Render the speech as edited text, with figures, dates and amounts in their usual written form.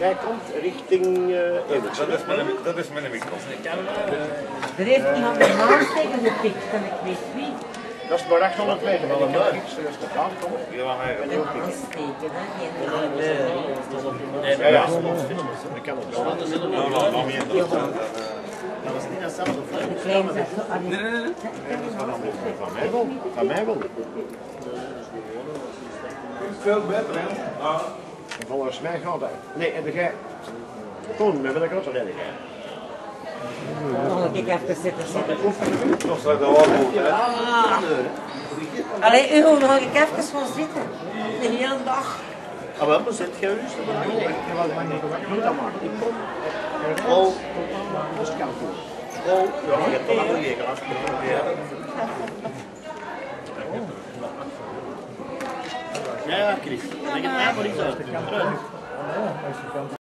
Jij komt richting Eeuwtje. Dat is mijn micro. Er heeft iemand een maansteken gepikt en ik weet wie. Dat is maar 800 meter van de muur. Serieus gedaan, kom. Ja, maar hij Een maansteken, hè? Ja, ja. Ik kan het wel. nog meer. Dat is niet hetzelfde. De kleine zegt zo aan die... Van mij wel. Veel beter, hè? Volgens mij gaat dat. Nee, en jij. Kom, we willen ook zo redden. Nog een keer even zitten. Nog staat er wel goed, hè? Allee, Hugo, nog een keer even gaan zitten. De hele dag. Ah, wel, maar zit jij rustig? Nee, ik wil maar niet. Doe dat maar. Ik kom. School. Postkantoor. School. Ja, je hebt toch nog een keer afgesproken. Ja, Chris. Ik heb mij voor iets uit.